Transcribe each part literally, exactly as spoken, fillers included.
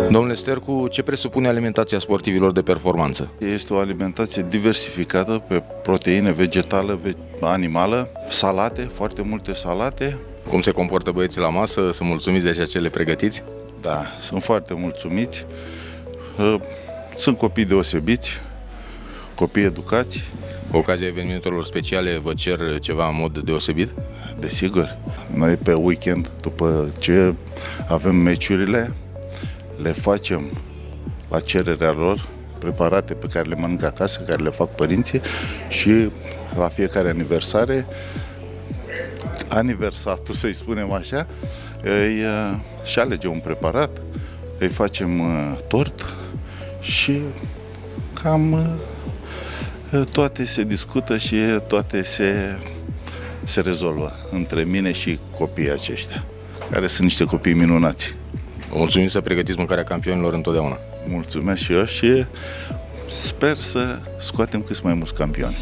Domnule Stercu, ce presupune alimentația sportivilor de performanță? Este o alimentație diversificată pe proteine vegetală, animală, salate, foarte multe salate. Cum se comportă băieții la masă? Sunt mulțumiți de ceea ce le pregătiți? Da, sunt foarte mulțumiți. Sunt copii deosebiți, copii educați. Cu ocazia evenimentelor speciale vă cer ceva în mod deosebit? Desigur. Noi pe weekend, după ce avem meciurile, le facem la cererea lor, preparate pe care le mănâncă acasă, care le fac părinții, și la fiecare aniversare, aniversatul, să-i spunem așa, îi și alege un preparat, îi facem tort și cam toate se discută și toate se, se rezolvă între mine și copiii aceștia, care sunt niște copii minunați. Mulțumim să pregătiți mâncarea campionilor întotdeauna. Mulțumesc și eu și sper să scoatem cât mai mulți campioni.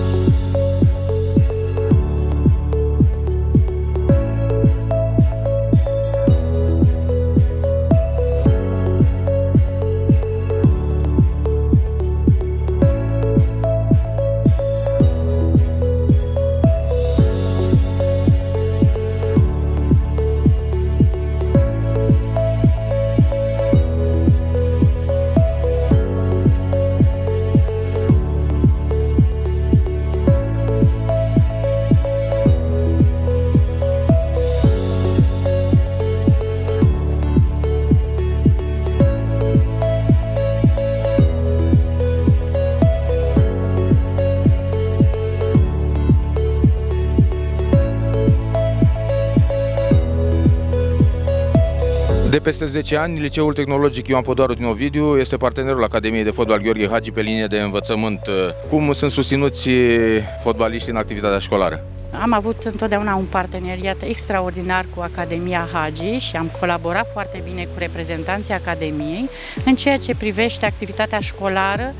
De peste zece ani, Liceul Tehnologic Ioan Podaru din Ovidiu este partenerul Academiei de Fotbal Gheorghe Hagi pe linie de învățământ. Cum sunt susținuți fotbaliștii în activitatea școlară? Am avut întotdeauna un parteneriat extraordinar cu Academia Hagi și am colaborat foarte bine cu reprezentanții Academiei în ceea ce privește activitatea școlară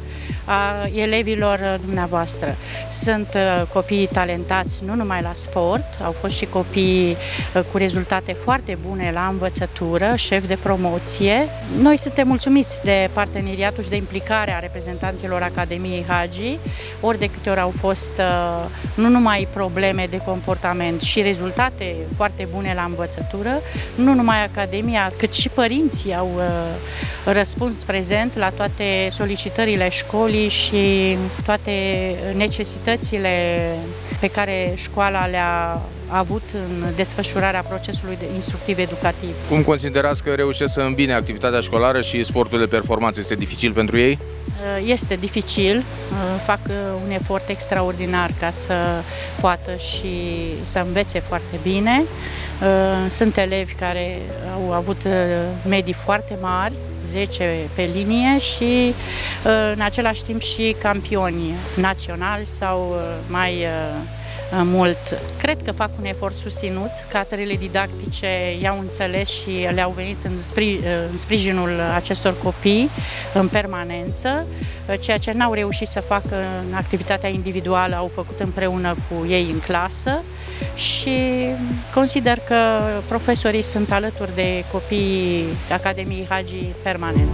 a elevilor dumneavoastră. Sunt copii talentați nu numai la sport, au fost și copii cu rezultate foarte bune la învățătură, șef de promoție. Noi suntem mulțumiți de parteneriatul și de implicarea reprezentanților Academiei Hagi, ori de câte ori au fost nu numai probleme de comportament și rezultate foarte bune la învățătură, nu numai Academia, cât și părinții au uh, răspuns prezent la toate solicitările școlii și toate necesitățile pe care școala le-a avut în desfășurarea procesului instructiv-educativ. Cum considerați că reușesc să îmbine activitatea școlară și sportul de performanță? Este dificil pentru ei? Este dificil, fac un efort extraordinar ca să poată și să învețe foarte bine. Sunt elevi care au avut medii foarte mari, zece pe linie, și în același timp și campioni naționali sau mai mult. Cred că fac un efort susținut, cadrele didactice i-au înțeles și le-au venit în, spri, în sprijinul acestor copii în permanență. Ceea ce n-au reușit să facă în activitatea individuală au făcut împreună cu ei în clasă și consider că profesorii sunt alături de copiii Academiei Hagi permanent.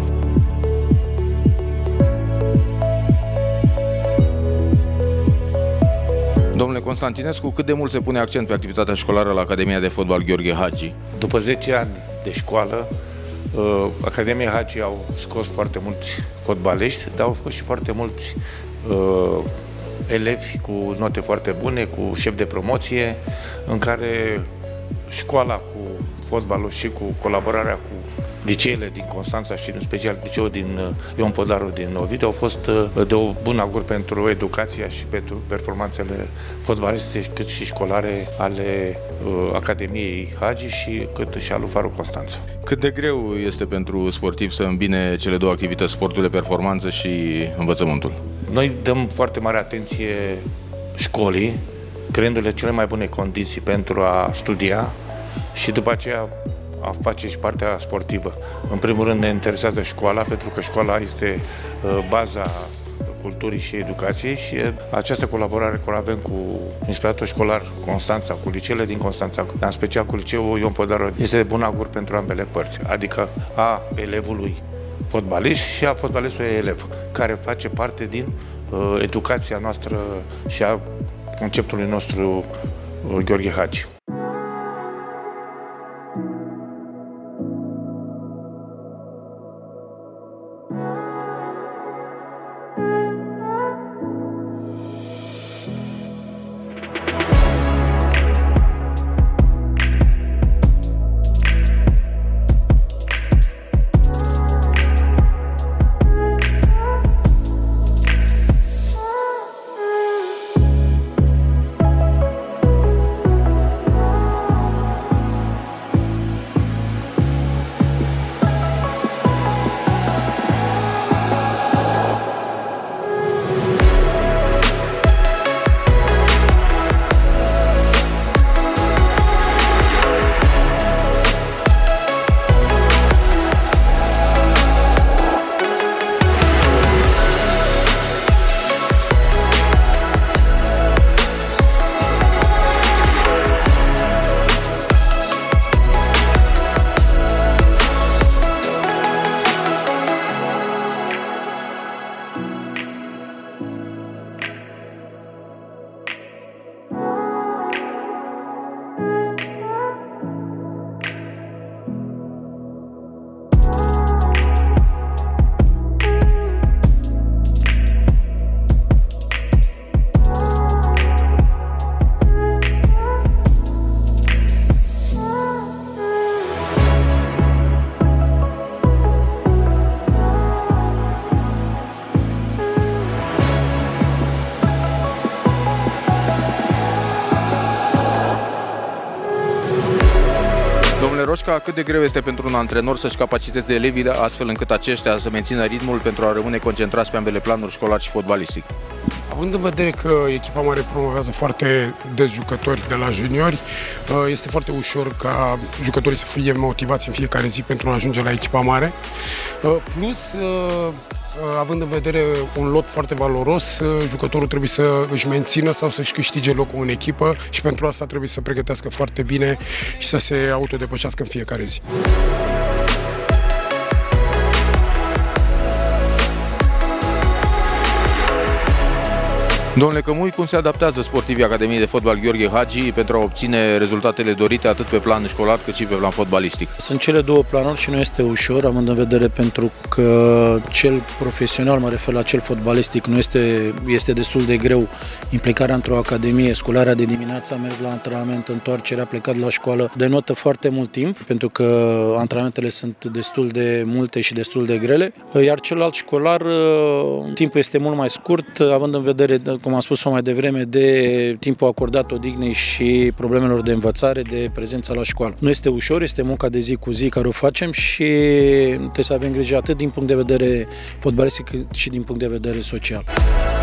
Domnule Constantinescu, cât de mult se pune accent pe activitatea școlară la Academia de Fotbal Gheorghe Hagi? După zece ani de școală, Academia Hagi au scos foarte mulți fotbaliști, dar au scos și foarte mulți uh, elevi cu note foarte bune, cu șef de promoție, în care școala cu fotbalul și cu colaborarea cu liceele din Constanța și în special liceul din Ioan Podaru din Ovidiu au fost de o bună augur pentru educația și pentru performanțele fotbalistice, cât și școlare ale uh, Academiei Hagi și cât și al lui Faru Constanța. Cât de greu este pentru sportiv să îmbine cele două activități, sportul de performanță și învățământul? Noi dăm foarte mare atenție școlii, creându-le cele mai bune condiții pentru a studia și după aceea a face și partea sportivă. În primul rând ne interesează școala, pentru că școala este uh, baza Culturii și Educației și această colaborare care o avem cu inspiratorul școlar Constanța, cu liceele din Constanța, în special cu liceul Ion Podaru, este de bun augur pentru ambele părți, adică a elevului fotbalist și a fotbalistului elev, care face parte din uh, educația noastră și a conceptului nostru uh, Gheorghe Hagi. Domnule Roșca, cât de greu este pentru un antrenor să-și capaciteze elevii astfel încât aceștia să mențină ritmul pentru a rămâne concentrați pe ambele planuri, școlar și fotbalistic? Având în vedere că echipa mare promovează foarte des jucători de la juniori, este foarte ușor ca jucătorii să fie motivați în fiecare zi pentru a ajunge la echipa mare. Plus, având în vedere un lot foarte valoros, jucătorul trebuie să își mențină sau să-și câștige locul în echipă și pentru asta trebuie să pregătească foarte bine și să se autodepășească în fiecare zi. Domnule Cămui, cum se adaptează sportivii Academiei de Fotbal Gheorghe Hagi pentru a obține rezultatele dorite atât pe plan școlar cât și pe plan fotbalistic? Sunt cele două planuri și nu este ușor, având în vedere pentru că cel profesional, mă refer la cel fotbalistic, nu este, este destul de greu. Implicarea într-o academie, scularea de dimineață, mers la antrenament, întoarcerea, plecat la școală, denotă foarte mult timp, pentru că antrenamentele sunt destul de multe și destul de grele, iar celălalt școlar, timpul este mult mai scurt, având în vedere, cum am spus-o mai devreme, de timpul acordat odihnei și problemelor de învățare, de prezența la școală. Nu este ușor, este munca de zi cu zi care o facem și trebuie să avem grijă atât din punct de vedere fotbalistic cât și din punct de vedere social.